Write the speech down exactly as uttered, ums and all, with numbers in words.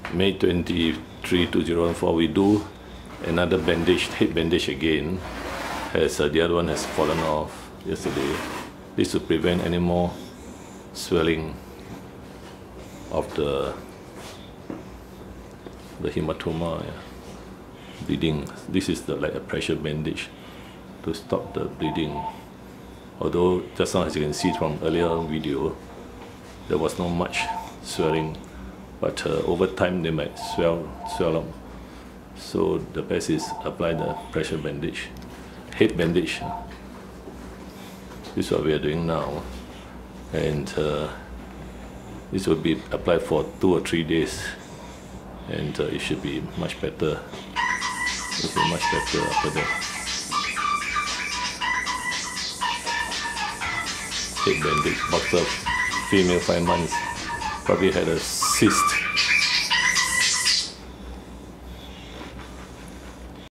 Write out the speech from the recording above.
May twenty-third, two thousand fourteen, we do another bandage, head bandage again, as uh, the other one has fallen off yesterday. This to prevent any more swelling of the the hematoma, yeah. Bleeding. This is the, like a pressure bandage to stop the bleeding. Although just now, as you can see from earlier video, there was not much swelling, but uh, over time they might swell swell up. So the best is apply the pressure bandage, head bandage. This is what we are doing now, and uh, this will be applied for two or three days, and uh, it should be much better. It will be much better after that. Head bandage. Boxer, female, five months, probably had a cyst